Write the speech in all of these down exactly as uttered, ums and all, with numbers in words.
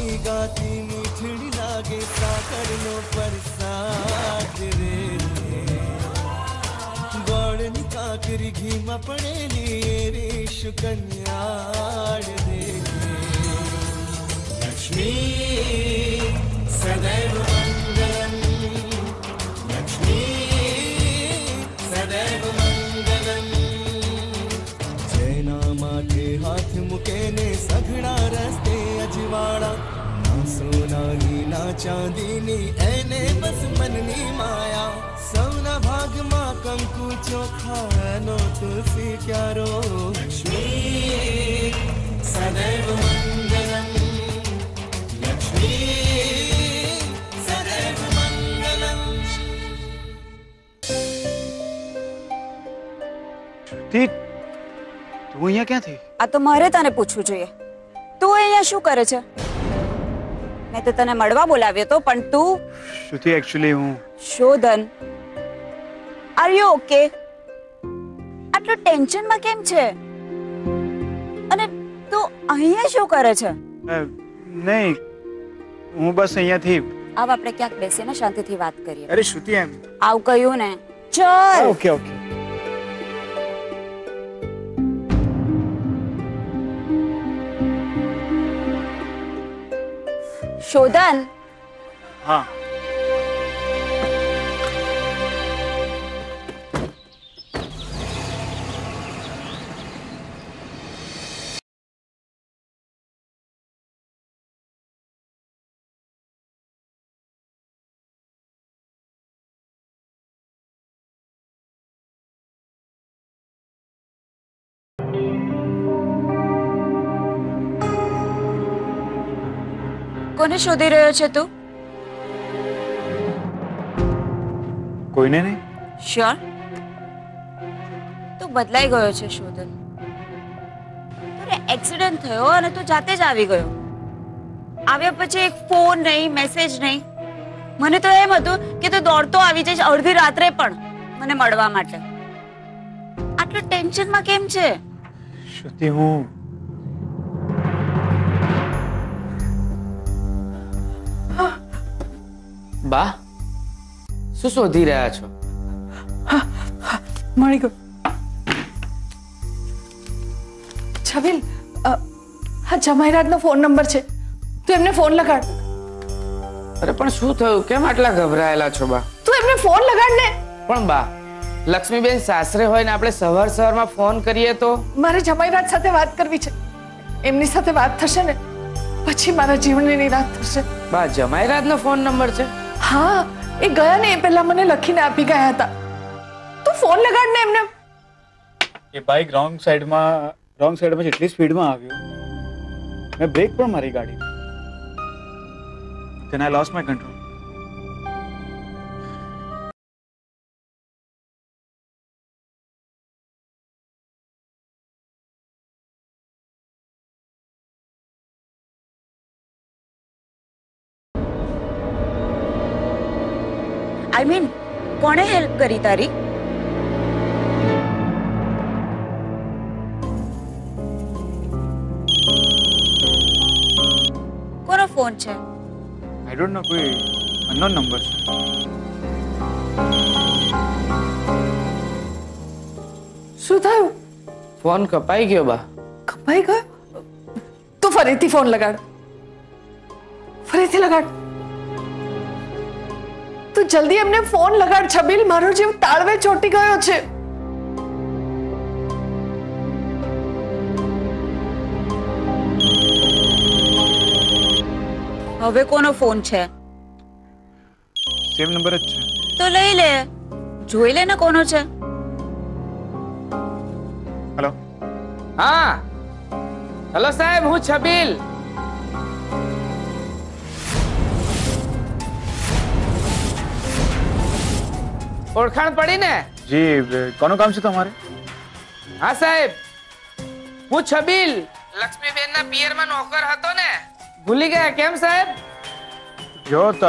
गाती मीठड़ी लागे साकर नो परसाद रे गोड़ काकरी घी में पड़ेली रे शुकन्याड़ रे लक्ष्मी सदैव मंगलम लक्ष्मी सदैव मंगलम जैना माथे हाथ मुके ने सघड़ा रस्ते अजवाड़ा ना सोना नी ना चांदी नी एने बस मननी माया सौना भाग मां कंकु चोखा नो तुलसी क्यारो लक्ष्मी सदैव मंगलम लक्ष्मी सदैव मंगलम। श्रुति તું અહીંયા ક્યાં થી? આ તો મારે તને પૂછવું જોઈએ. તું અહીંયા શું કરે છે? મેં તો તને મળવા બોલાવ્યો તો પણ તું શ્રુતિ એક્ચ્યુઅલી હું શોધન આર યુ ઓકે? આટલો ટેન્શન માં કેમ છે? અને તું અહીંયા શું કરે છે? નહીં હું બસ અહીંયાથી આવ આપણે ક્યાંક બેસીને શાંતિથી વાત કરીએ. અરે શ્રુતિ એમ આવ કહ્યું ને. ચલ ઓકે ઓકે શોધન. હા કોને શોધી રહ્યો છે તું? કોઈને નહીં. શ્યોર? તું બદલાઈ ગયો છે શોધન. તારે એક્સિડન્ટ થયો અને તું જાતે જ આવી ગયો. આવ્યા પછી એક ફોન નહીં, મેસેજ નહીં. મને તો એમ હતું કે તું દોડતો આવી જઈશ અડધી રાત્રે પણ મને મળવા માટે. આટલું ટેન્શનમાં કેમ છે? શ્રુતિ હું બા શું શોધી રહ્યા છો? મળી ગયો. છબીલ હા જમાઈરાજનો ફોન નંબર છે, તું એમને ફોન લગાડ. અરે પણ શું થયું? કેમ આટલા ગભરાયેલા છો બા? તું એમને ફોન લગાડ ને. પણ બા લક્ષ્મીબેન સાસરે હોય ને આપણે સવાર સવારમાં ફોન કરીએ તો? મારે જમાઈરાજ સાથે વાત કરવી છે. એમની સાથે વાત થશે ને પછી મારા જીવનની નિરાશ થશે. બા જમાઈરાજનો ફોન નંબર છે? હા એ ગયા ને એ પહેલા મને લખીને આપી ગયા હતા. તું ફોન લગાડ ને એમને. એ બાઇક રોંગ સાઈડમાં રોંગ સાઈડમાં જેટલી સ્પીડમાં આવ્યો મેં બ્રેક પણ મારી ગાડી. then I lost my control. I mean કોણે હેલ્પ કરી તારી? કોનો ફોન છે? આઈ ડોન્ટ નો, કોઈ અનનોન નંબર છે. શું થયું? ફોન કપાઈ ગયો બા. કપાઈ ગયો? તું ફરીથી ફોન લગાડ. ફરીથી લગાડ. તું જલ્દી એમને ફોન લગાડ છબીલ. મારો જીવ તાળવે ચોટી ગયો છે. હવે કોનો ફોન છે? સેમ નંબર જ છે. તો લઈ લે, જોઈ લે ને કોનો છે. હેલો. હા હેલો સાહેબ, હું છબીલ. ઓળખાણ પડી ને? જી કોનું કામ છે તમારે? હા સાહેબ હું છબીલ લક્ષ્મીબેન ના પિયર માં નોકર હતો ને. ભૂલી ગયા કેમ સાહેબ? જો તો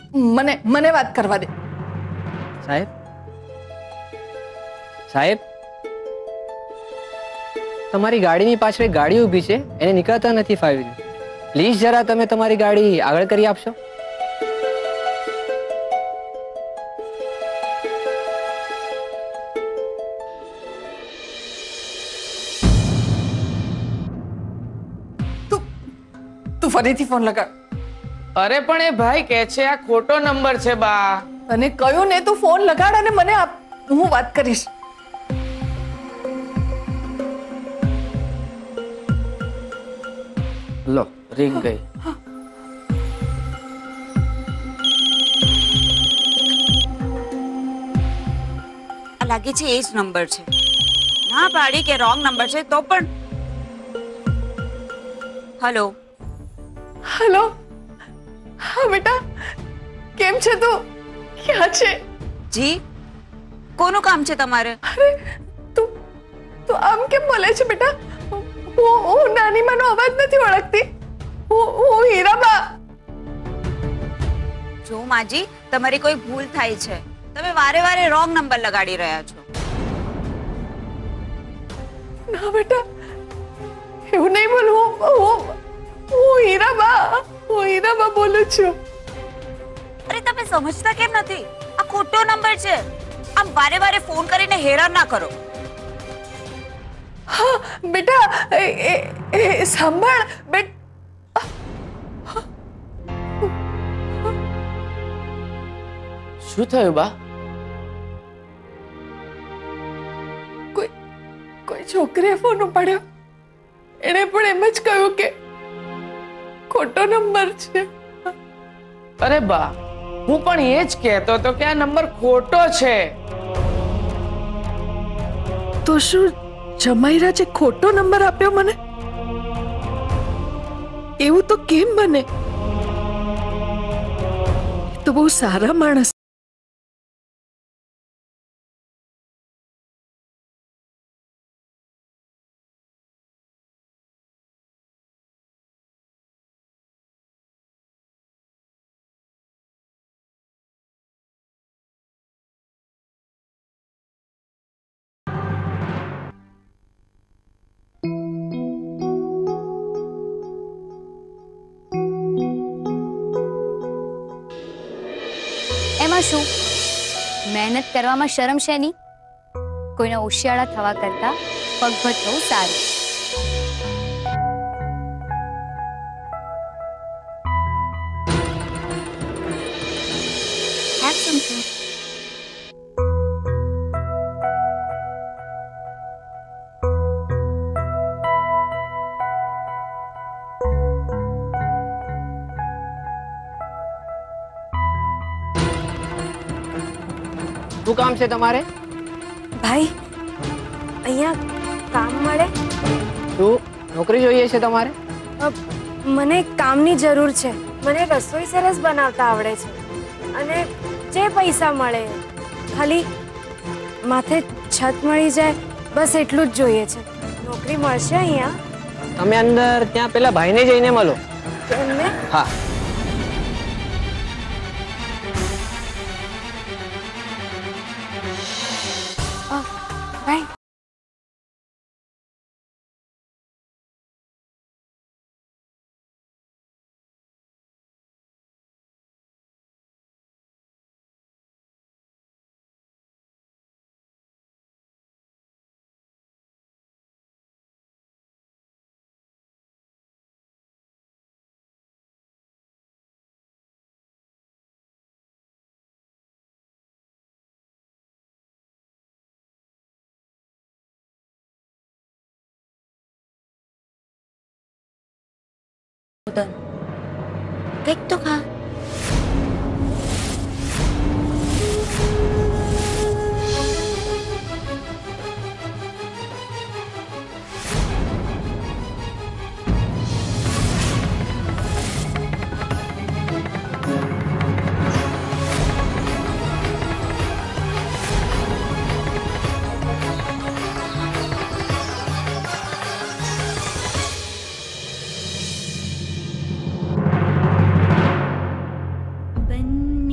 મને મને વાત કરવા દે. સાહેબ સાહેબ તમારી ગાડીની પાછળ એક ગાડી ઊભી છે, એને નીકળતા નથી ફાવી રહ્યું. પ્લીઝ જરા તમે તમારી ગાડી આગળ કરી આપશો. તું તું ફરીથી ફોન લગાડ. અરે પણ એ ભાઈ કે છે આ ખોટો નંબર છે બા. અને કયો ને તું ફોન લગાડ અને મને આપ, હું વાત કરીશ. લો રિંગ ગઈ. આ લાગે છે એ જ નંબર છે. ના પાડી કે રોંગ નંબર છે તો પણ. Hello hello. હા બેટા, કેમ છે તું? ક્યાં છે? જી, કોનું કામ છે તમારે? અરે તું તું આમ કેમ બોલે છે બેટા? હું હું નાની માનો અવાજ નથી ઓળખતી. હું હું હીરાબા. જો માજી, તમારી કોઈ ભૂલ થાય છે. તમે વારે વારે રોંગ નંબર લગાડી રહ્યા છો. ના બેટા, એવું નહીં બોલું. હું હું હીરાબા હું હીરાબા બોલું છું. અરે તમે સમજતા કેમ નથી? આ ખોટો નંબર છે. આમ વારે વારે ફોન કરીને હેરાન ના કરો. હા બેટા, એ એ- એ સાંભળ બેટ. શું થયું બા? કોઈ કોઈ છોકરીએ ફોન ઉપાડ્યો. એણે પણ એમ જ કહ્યું કે ખોટો નંબર છે. અરે બા, હું પણ એ જ કહેતો હતો કે આ નંબર ખોટો છે. તો શું જમાઈરાજે ખોટો નંબર આપ્યો મને? એવું તો કેમ બને? એ તો બહુ સારા માણસ. એમાં શું? મહેનત કરવામાં શરમ છે નહીં? કોઈના હોશિયાળા થવા કરતા પગભર થવું સારું. Have some food. શું કામ છે તમારે? ભાઈ, અહીંયા કામ મળે? શું નોકરી જોઈએ છે તમારે? અ, મને કામની જરૂર છે. મને રસોઈ સરસ બનાવતા આવડે છે અને જે પૈસા મળે ખાલી માથે છત મળી જાય બસ એટલું જ જોઈએ છે. નોકરી મળશે અહીંયા? તમે અંદર ત્યાં પેલા ભાઈને જઈને મળો. એમને? હા. ભાઈ, કંઈક તો ખા. બન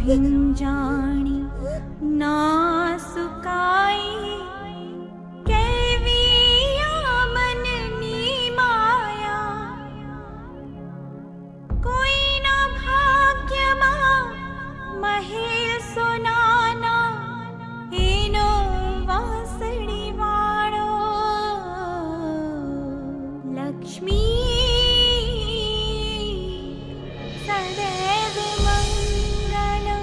भिंजाणी ना सुकाई कैविया मननी माया कोई ना भाग्यमा महेल सोनाना एनो वासड़ी वाणो लक्ष्मी सदैव मंगलम।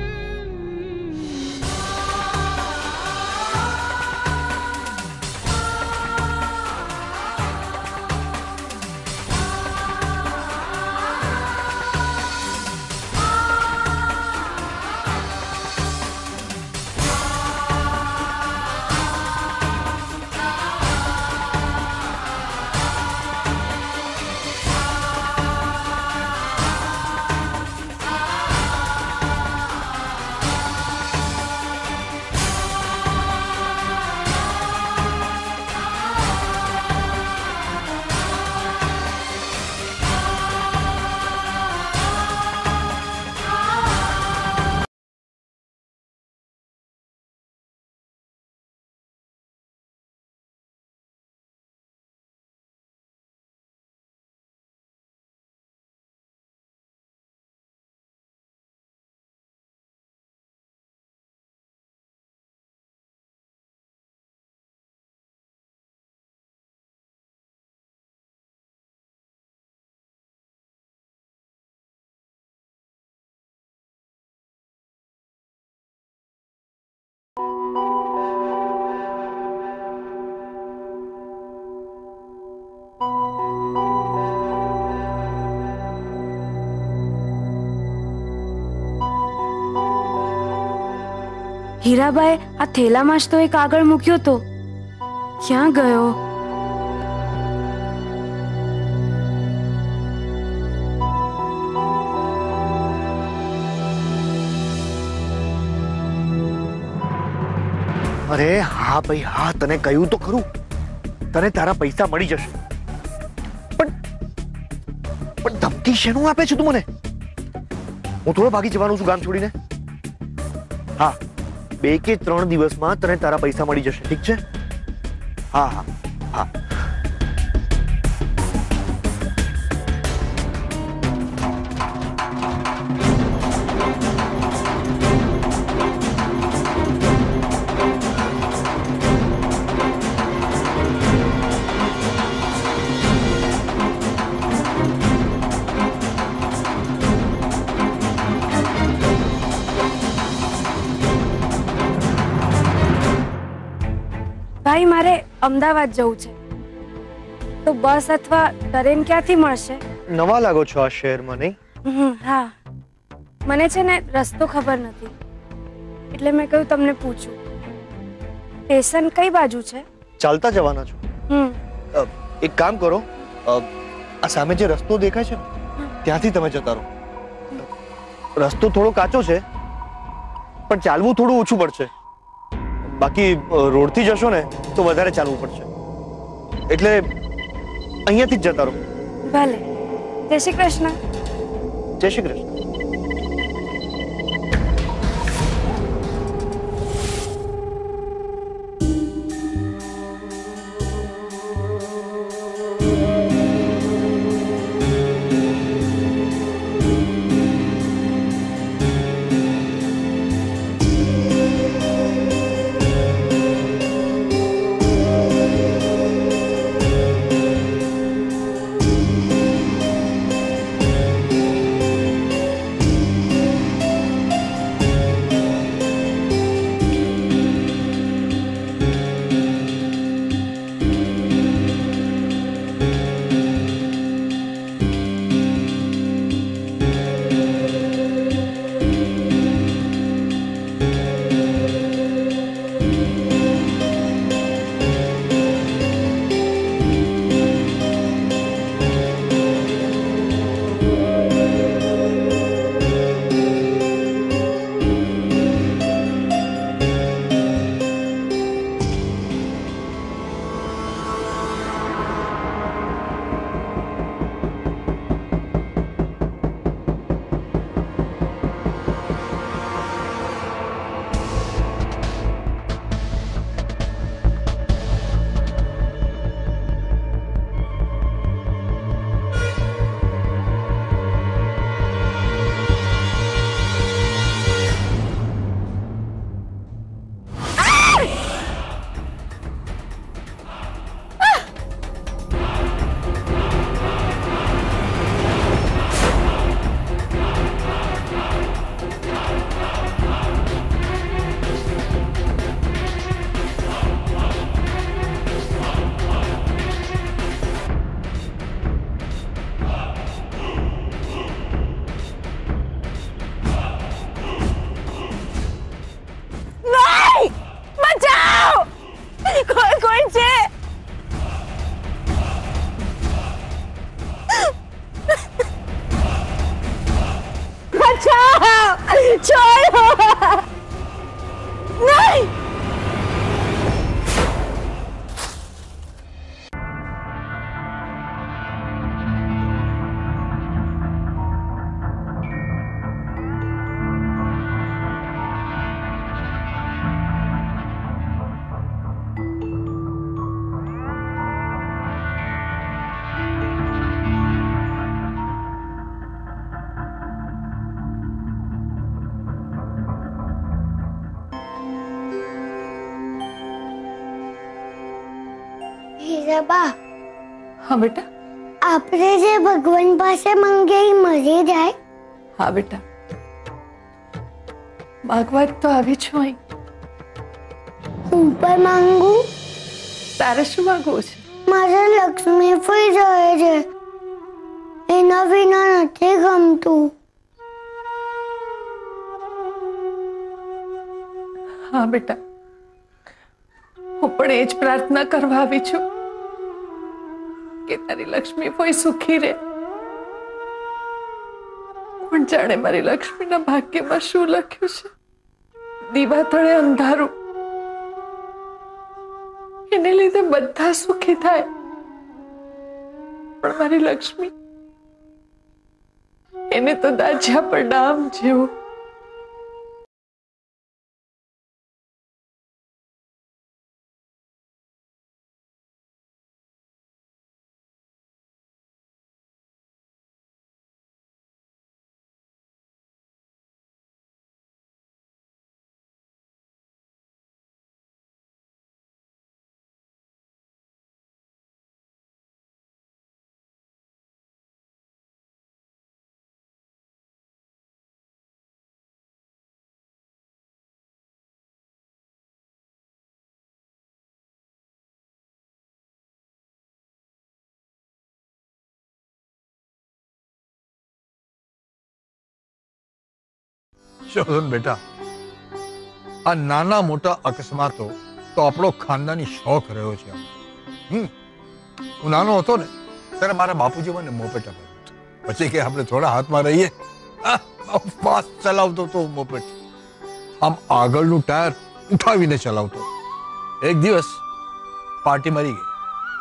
હીરાબાઈ આ થેલામાં જ તો એક કાગળ મૂક્યો તો ક્યાં ગયો? અરે હા ભાઈ હા, તને કહ્યું તો ખરું, તને તારા પૈસા મળી જશે. પણ પણ ધમકી શેનું આપે છે તું મને? હું થોડો ભાગી જવાનો છું ગામ છોડીને. હા, બે કે ત્રણ દિવસમાં તને તારા પૈસા મળી જશે, ઠીક છે? હા હા હા. ભાઈ મારે અમદાવાદ જવું છે, તો બસ અથવા ટ્રેન ક્યાંથી મળશે? નવા લાગો છો આ શહેરમાં, નહીં? હમ, હા, મને છે ને રસ્તો ખબર નથી, એટલે મેં કહ્યું તમને પૂછું. સ્ટેશન કઈ બાજુ છે? ચાલતા જવાના છો? હમ. એક કામ કરો, આ સામે જે રસ્તો દેખાય છે ને ત્યાંથી તમે જતા રહો. રસ્તો થોડો કાચો છે, પણ ચાલવું થોડું ઓછું પડશે. બાકી રોડ થી જશો ને તો વધારે ચાલવું પડશે, એટલે અહીંયાથી જ જતા રહો. ભલે. જય શ્રી કૃષ્ણ. જય શ્રી કૃષ્ણ. હીરાબા, હા બેટા. આપણે જે ભગવાન પાસે માંગે એ મળી જાય? હા બેટા, માગવા જ તો આવી છું અહીં. હું પણ માંગુ. તારે શું માંગવું છે? મારે લક્ષ્મી ફઈ જાય છે, એના વિના નથી ગમતું. હા બેટા, હું પણ એ જ પ્રાર્થના કરવા આવી છું કે તારી લક્ષ્મી કોઈ સુખી રહે. કોણ જાણે મારી લક્ષ્મીના ભાગ્યમાં શું લખ્યું છે. દીવા તળે અંધારું, એને લીધે બધા સુખી થાય, પણ મારી લક્ષ્મી, એને તો દાજ્યા પર ડામ જેવું. શોધન બેટા, આ નાના મોટા અકસ્માતો તો આપણો ખાનદાની શોખ રહ્યો છે. હમ હું નાનો હતો ને ત્યારે મારા બાપુજી મને મોપેટ આપ્યું. પછી કે આપણે થોડા હાથમાં રહીએ, ફાસ્ટ ચલાવતો તો મોપેટ. આમ આગળનું ટાયર ઉઠાવીને ચલાવતો. એક દિવસ પાર્ટી મરી ગઈ,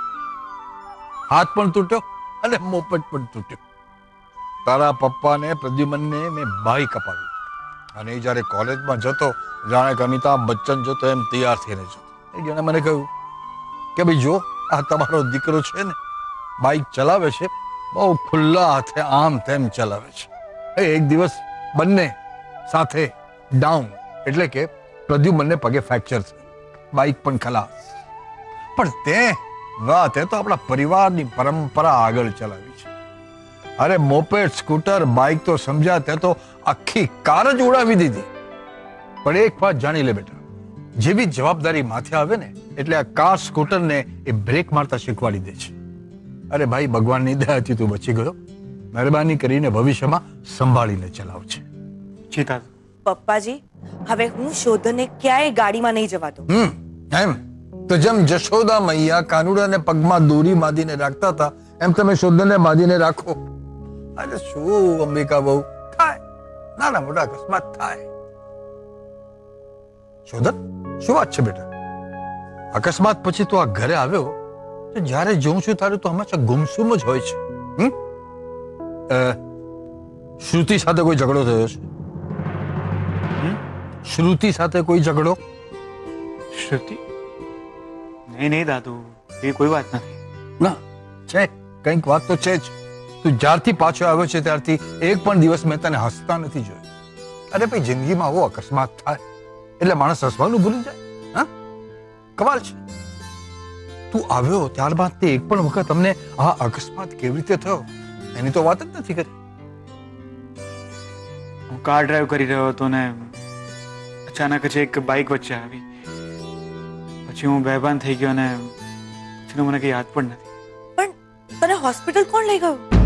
હાથ પણ તૂટ્યો અને મોપેટ પણ તૂટ્યો. તારા પપ્પાને પ્રદ્યુમનને મેં બાઈક અપાવી અને એ જયારે કોલેજમાં જતો જાણે કે અમિતાભ બચ્ચન જતો એમ તૈયાર થઈને જતો. એક જણે મને કહ્યું કે ભાઈ જો આ તમારો દીકરો છે ને બાઈક ચલાવે છે, બહુ ખુલ્લા હાથે આમ તેમ ચલાવે છે. એક દિવસ બંને સાથે ડાઉન, એટલે કે પ્રદ્યુમનને પગે ફ્રેક્ચર થયું, બાઈક પણ ખલાસ. પણ તે વાહ, તે તો આપણા પરિવારની પરંપરા આગળ ચલાવી છે. અરે મોપેડ, સ્કૂટર, બાઈક તો સમજ્યા, તે તો આખી કાર જ ઉડાવી દીધી. પણ એક વાત જાણી લે બેટા, જેવી જવાબદારી માથે આવે ને એટલે આ કાર સ્કૂટરને એ બ્રેક મારતા શીખવાડી દે છે. અરે ભાઈ, ભગવાનની દયાથી તું બચી ગયો. મહેરબાની કરીને ભવિષ્યમાં સંભાળીને ચલાવજે. ચિતા પપ્પાજી, હવે હું શોધને ક્યાંય ગાડીમાં નહીં જવા દઉં. હમ એમ તો જેમ જશોદા મૈયા કાનુડાને પગમાં દોરી બાંધીને રાખતા હતા, એમ તમે શોધને બાંધીને રાખો. અરે શું અંબિકા બહુ થાય, નાના મોટા અકસ્માત થાય. શોધન, શું વાત છે બેટા? અકસ્માત પછી તો આ ઘરે આવ્યો તો જ્યારે જોઉં છું ત્યારે તો હંમેશા ગુમસુમ જ હોય છે. હમ શ્રુતિ સાથે કોઈ ઝઘડો થયો છે? શ્રુતિ સાથે કોઈ ઝઘડો? શ્રુતિ? નહીં નહીં દાદુ, એ કોઈ વાત નથી. ના છે, કંઈક વાત તો છે જ. તું જ્યારથી પાછો આવ્યો છે ત્યારથી એક પણ દિવસ મેં તને હસતા નથી જોયો. અરે ભાઈ, જિંદગીમાં આવો અકસ્માત થાય એટલે માણસ હસવાનું ભૂલી જાય. હા, કમાલ છે. તું આવ્યો ત્યારબાદ તે એક પણ વખત અમને આ અકસ્માત કેવી રીતે થયો એની તો વાત જ નથી કરી. હું કાર ડ્રાઈવ કરી રહ્યો હતો ને અચાનક જ એક બાઇક વચ્ચે આવી. પછી હું બેભાન થઈ ગયો ને પછી મને કઈ યાદ પણ નથી. પણ તને હોસ્પિટલ કોણ લઈ ગયું?